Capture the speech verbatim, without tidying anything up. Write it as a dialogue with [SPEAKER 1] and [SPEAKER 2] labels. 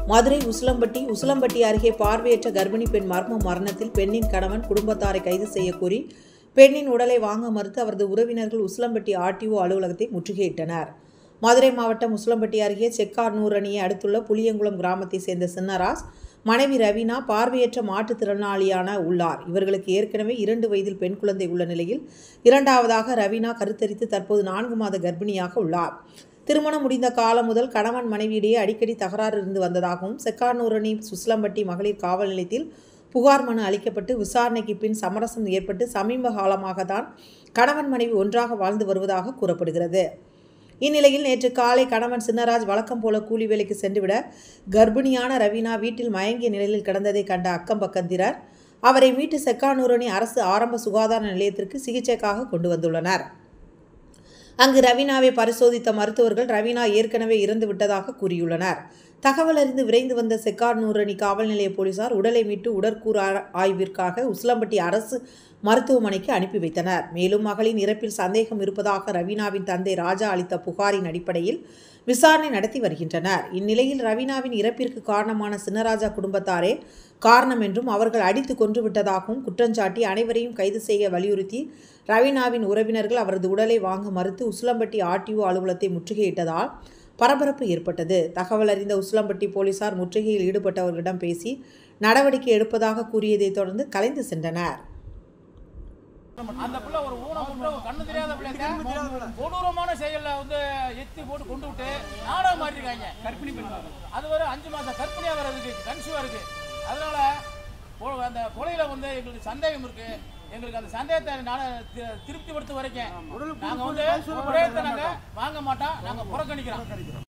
[SPEAKER 1] மதுரை உசிலம்பட்டி உசிலம்பட்டி அருகே பார்வையற்ற கர்ப்பிணி பெண் மர்ம மரணத்தில் பெண்ணின் கணவன் குடும்பத்தாரை கைது செய்ய கோரி பெண்ணின் உடலை வாங்க மறுத்து அவரது உறவினர்கள் உசிலம்பட்டி ஆர்டிஓ அலுவலகத்தை முற்றுகையிட்டனர். மதுரை மாவட்டம் உசிலம்பட்டி அருகே செக்கார்னூர் அணியை அடுத்துள்ள புளியங்குளம் கிராமத்தை சேர்ந்த சின்னராஜ் மனைவி ரவீனா பார்வையற்ற மாற்றுத்திறனாளியான உள்ளார். இவர்களுக்கு ஏற்கனவே இரண்டு வயதில் பெண் குழந்தை உள்ள நிலையில் இரண்டாவதாக ரவீனா கருத்தரித்து தற்போது நான்கு மாத கர்ப்பிணியாக உள்ளார். திருமணம் முடிந்த காலம் முதல் கணவன் மனைவியிடையே அடிக்கடி தகராறு இருந்து வந்ததாகவும் செக்கார்னூர் அணி உசிலம்பட்டி மகளிர் காவல் நிலையத்தில் புகார் மனு அளிக்கப்பட்டு விசாரணைக்கு பின் சமரசம் ஏற்பட்டு சமீப காலமாக தான் கணவன் மனைவி ஒன்றாக வாழ்ந்து வருவதாக கூறப்படுகிறது. இந்நிலையில் நேற்று காலை கணவன் சின்னராஜ் வழக்கம் போல கூலி வேலைக்கு சென்றுவிட கர்ப்பிணியான ரவீனா வீட்டில் மயங்கிய நிலையில் கிடந்ததை கண்ட அக்கம் பக்கத்தினர் அவரை மீட்டு செக்கார்னூர் அணி அரசு ஆரம்ப சுகாதார நிலையத்திற்கு சிகிச்சைக்காக கொண்டு வந்துள்ளனர். அங்கு ரவீனாவை பரிசோதித்த மருத்துவர்கள் ரவீனா ஏற்கனவே இறந்து விட்டதாக கூறியுள்ளனர். தகவல் அறிந்து விரைந்து வந்த செக்கார்னூர் அணி காவல் நிலைய போலீசார் உடலை மீட்டு உடற்கூறு ஆய்விற்காக உசிலம்பட்டி அரசு மருத்துவமனைக்கு அனுப்பி வைத்தனர். மேலும் மகளின் இறப்பில் சந்தேகம் இருப்பதாக ரவீனாவின் தந்தை ராஜா அளித்த புகாரின் அடிப்படையில் விசாரணை நடத்தி வருகின்றனர். இந்நிலையில் ரவீனாவின் இறப்பிற்கு காரணமான சின்னராஜா குடும்பத்தாரே காரணம் என்றும் அவர்கள் அடித்து கொன்று விட்டதாகவும் குற்றஞ்சாட்டி அனைவரையும் கைது செய்ய வலியுறுத்தி ரவீனாவின் உறவினர்கள் அவரது உடலை வாங்க மறுத்து உசிலம்பட்டி ஆர்டிஓ அலுவலகத்தை முற்றுகையிட்டதால் பரபரப்பு ஏற்பட்டது. தகவல் அறிந்த உசிலம்பட்டி போலீசார் முற்றுகையில் ஈடுபட்டவர்களிடம் பேசி நடவடிக்கை எடுப்பதாக கூறியதை தொடர்ந்து கலைந்து சென்றனர்.
[SPEAKER 2] அந்த பிள்ளை ஒரு ஊனமுற்ற கண்ணு தெரியாத பிள்ளைங்க கொடூரமான செயல்ல வந்து எத்தி போட்டு கொண்டு விட்டு நாடகம் மாட்டிருக்காங்க. கர்ப்பிணி பெண் அது ஒரு அஞ்சு மாசம் கர்ப்பிணியா வர இருக்கு, கன்சீவா இருக்கு. அதனால அந்த கொலையில வந்து எங்களுக்கு சந்தேகம் இருக்கு. எங்களுக்கு அந்த சந்தேகத்தை திருப்திப்படுத்த வரைக்கும் நாங்க வந்து நாங்க வாங்க மாட்டோம், நாங்க புறக்கணிக்கிறோம்.